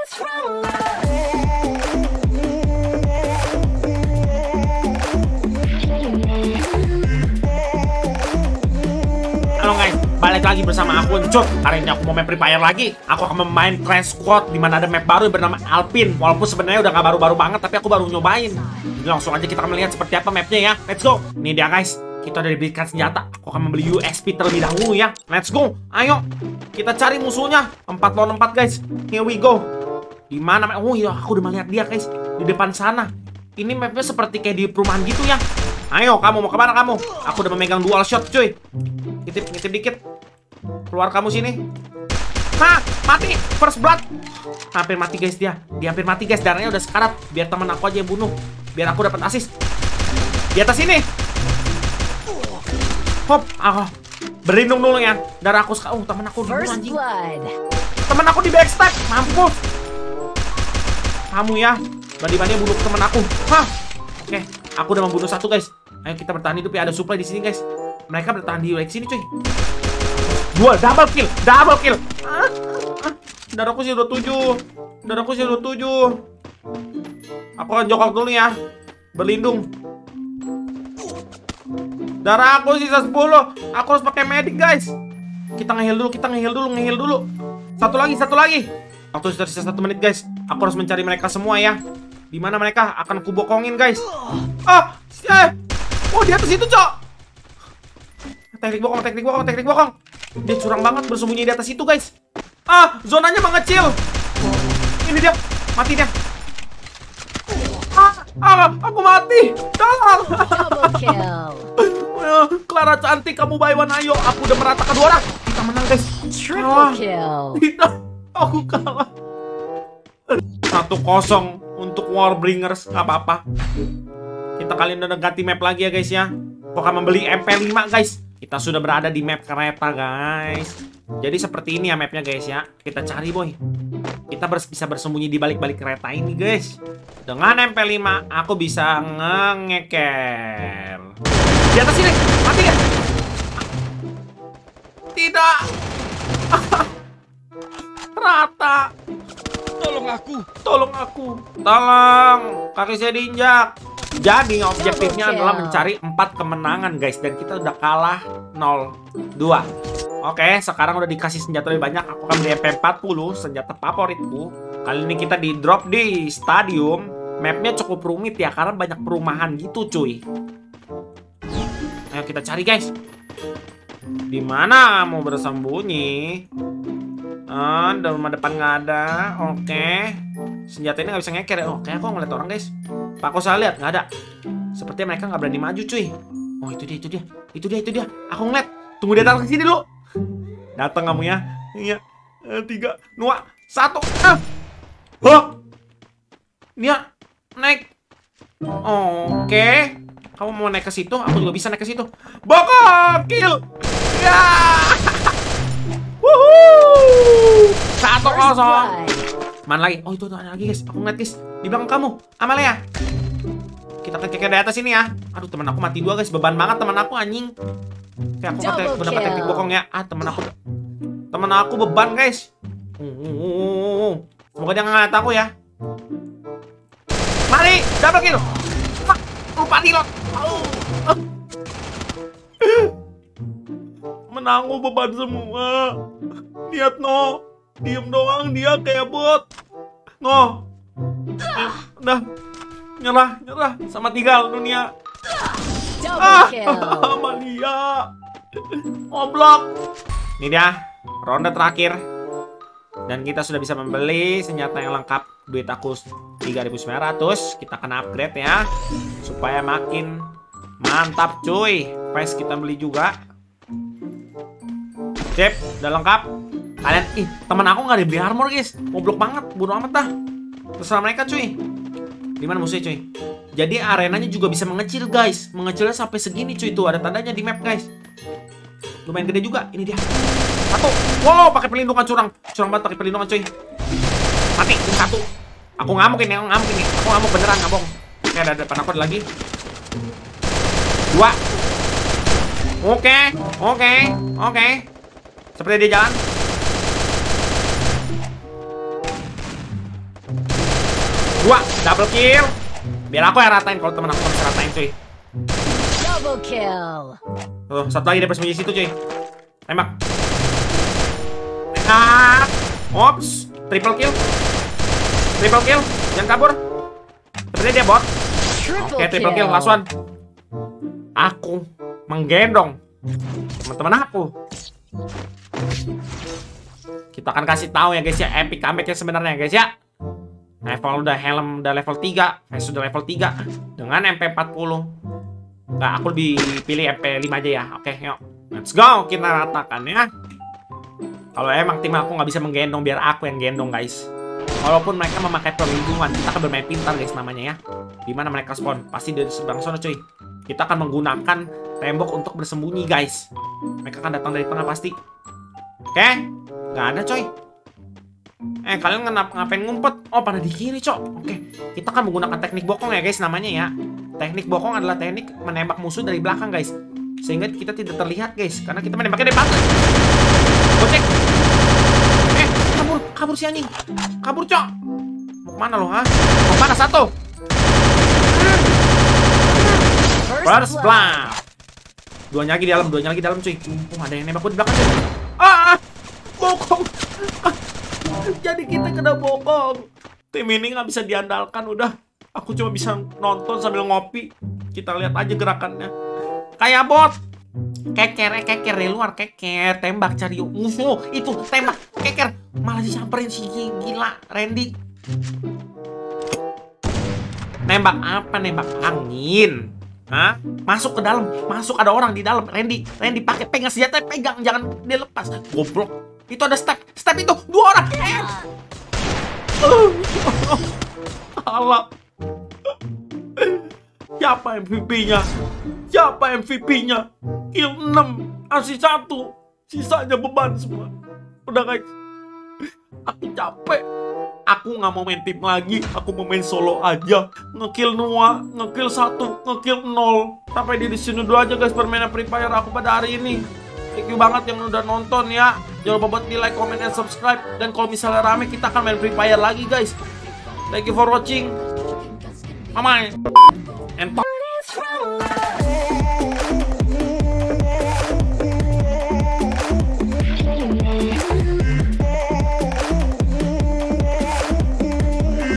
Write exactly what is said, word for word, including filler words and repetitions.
Halo guys, balik lagi bersama aku Encut. Hari ini aku mau main Free Fire lagi. Aku akan memain Crash Squad di mana ada map baru yang bernama Alpine. Walaupun sebenarnya udah gak baru-baru banget, tapi aku baru nyobain. Jadi langsung aja kita akan melihat seperti apa mapnya ya. Let's go. Ini dia guys. Kita udah diberikan senjata. Aku akan membeli U S P terlebih dahulu ya. Let's go. Ayo. Kita cari musuhnya. empat lawan empat guys. Here we go. Di mana? Oh iya, aku udah melihat dia guys. Di depan sana. Ini mapnya seperti kayak di perumahan gitu ya. Ayo, kamu mau kemana kamu? Aku udah memegang dual shot cuy. Ngitip, ngitip dikit. Keluar kamu sini. Nah, mati. First blood. Hampir mati guys dia. Dia hampir mati guys. Darahnya udah sekarat. Biar teman aku aja yang bunuh. Biar aku dapat assist. Di atas sini. Hop. Aku berlindung dulu ya. Darah aku sekarang. Oh, teman aku dibunuh anjing. Teman aku di backstab. Mampus. Kamu ya. Bandi-bandi bunuh teman aku. Hah. Oke. Aku udah membunuh satu guys. Ayo kita bertahan hidup ya. Ada supply di sini guys. Mereka bertahan di wilayah sini cuy. Dua double kill, double kill. Ah, ah. Darahku sih udah tujuh. Darahku sih udah tujuh. Aku akan jongkok dulu ya. Berlindung. Darah aku sisa sepuluh. Aku harus pakai medik guys. Kita nge-heal dulu, kita nge-heal dulu, nge-heal dulu. Satu lagi, satu lagi. Waktu sudah sisa satu menit guys. Aku harus mencari mereka semua ya. Di mana mereka akan kubokongin guys. Ah, eh. Oh di atas itu cok. Teknik bokong, teknik bokong, teknik bokong. Dia curang banget bersembunyi di atas itu guys. Ah, zonanya mengecil. Ini dia, mati dia. Ah, ah aku mati. Tolong. Clara cantik, kamu buy one ayo. Aku udah meratakan dua orang. Kita menang guys. Triple kill. Tidak, aku kalah. Satu kosong untuk Warbringers, nggak apa-apa. Kita kalian udah ganti map lagi ya guys ya. Aku akan membeli M P lima guys. Kita sudah berada di map kereta guys. Jadi seperti ini ya mapnya guys ya. Kita cari boy. Kita bers bisa bersembunyi di balik-balik kereta ini guys. Dengan M P lima aku bisa nge-ngeker. Di atas sini, mati ya? Tidak. Rata. Tolong aku, tolong aku, tolong. Kaki saya diinjak. Jadi objektifnya adalah mencari empat kemenangan guys. Dan kita udah kalah nol dua. Oke, sekarang udah dikasih senjata lebih banyak. Aku akan beli M P empat puluh, senjata favoritku. Kali ini kita di drop di stadium. Mapnya cukup rumit ya, karena banyak perumahan gitu cuy. Ayo kita cari guys. Di mana mau bersembunyi? Ah, di rumah depan nggak ada. Oke. Senjata ini nggak bisa ngeker ya. Oke, aku ngeliat orang guys. Pak, aku salah lihat, nggak ada. Sepertinya mereka nggak berani maju cuy. Oh itu dia, itu dia, itu dia, itu dia. Aku ngeliat. Tunggu dia datang ke sini dulu. Datang kamu ya. Iya. Tiga, dua, satu. Ah. Oh. Dia naik. Oke. Kamu mau naik ke situ? Aku juga bisa naik ke situ. Bokok kill. Ya. Wuhuu. Satu kosong. Mana lagi? Oh itu tuh ada lagi guys. Aku ngeliat guys. Di belakang kamu. Amalia. Kita kekek dari atas sini ya. Aduh teman aku mati dua guys. Beban banget teman aku anjing. Oke aku udah dapat teknik bokong ya. Ah teman aku. Teman aku beban guys. Uh, semoga dia nggak ngeliat aku ya. Mari double kill. Lupa dilot. Menanggung beban semua. Lihat no. Diem doang dia kayak bot. No. Eh, udah. Nyerah, nyerah. Sama tinggal dunia. Ah, Amalia. Ngoblok. Ini dia. Ronde terakhir. Dan kita sudah bisa membeli senjata yang lengkap. Duit aku tiga ribu sembilan ratus. Kita akan upgrade ya. Supaya makin mantap cuy. Face kita beli juga. Sip, udah lengkap. Kalian, ih, teman aku nggak dibeli armor guys. Goblok banget, bodo amat dah. Terserah mereka cuy. Di mana musuhnya cuy? Jadi arenanya juga bisa mengecil guys. Mengecilnya sampai segini cuy, tuh ada tandanya di map guys. Lumayan gede juga. Ini dia. Satu. Wow, pakai perlindungan curang. Curang banget pakai perlindungan cuy. Mati, ini satu. Aku ngamuk ini, aku ngamuk ini. Aku ngamuk beneran, ngabong. Oke, ada depan aku ada lagi. Dua. Oke, oke, oke. Seperti dia jalan. Dua, double kill. Biar aku yang ratain kalau temen aku bisa ratain cuy. Double kill. Tuh, satu lagi dia bersembunyi situ cuy. Tembak. Tembak. Ops, triple kill. Triple kill, jangan kabur. Sepertinya dia bot. Oke, triple kill, last one. Aku menggendong teman-teman aku. Kita akan kasih tahu ya guys ya, epic comeback-nya sebenarnya guys ya. Level udah helm udah level tiga, face sudah level tiga dengan M P empat puluh. Nah, aku lebih pilih M P lima aja ya. Oke, yuk. Let's go, kita ratakan ya. Kalau emang tim aku nggak bisa menggendong, biar aku yang gendong guys. Walaupun mereka memakai perlindungan, kita akan bermain pintar guys namanya ya. Dimana mereka spawn, pasti dari seberang sana cuy. Kita akan menggunakan tembok untuk bersembunyi guys. Mereka akan datang dari tengah pasti. Oke, nggak ada coy. Eh, kalian kenapa ngapain ngumpet? Oh, pada di kiri, cok. Oke, kita akan menggunakan teknik bokong ya, guys, namanya ya. Teknik bokong adalah teknik menembak musuh dari belakang, guys. Sehingga kita tidak terlihat, guys. Karena kita menembaknya dari belakang. Gocek. Eh, kabur, kabur si anjing. Kabur, cok. Mau kemana lo, ha? Mau kemana satu? First blood. Duanya lagi di dalam, duanya lagi di dalam, cuy. Oh, ada yang nembak gue di belakang, cuy. Ah, bokong. Jadi kita kena bokong. Tim ini nggak bisa diandalkan udah. Aku cuma bisa nonton sambil ngopi. Kita lihat aja gerakannya. Kayak bot. Keker, eh, keker dari luar, keker. Tembak cari musuh. Itu tembak, keker. Malah disamperin si gila Randy. Nembak apa? Nembak angin. Hah? Masuk ke dalam, masuk ada orang di dalam. Randy, Randy pakai pegang senjata, pegang, jangan dilepas. Goblok. Itu ada step, step itu dua orang. Eh. Uh. Alah. Siapa M V P-nya? Siapa M V P-nya? Kill enam, asih satu. Sisanya beban semua. Udah guys. Aku capek. Aku nggak mau main tim lagi. Aku mau main solo aja. Ngekill Noah, ngekill satu, ngekill nol. Sampai di sini dulu aja guys permainan Free Fire aku pada hari ini. Thank you banget yang udah nonton ya. Jangan lupa buat di like, comment, dan subscribe. Dan kalau misalnya rame kita akan main Free Fire lagi guys. Thank you for watching. Bye-bye. And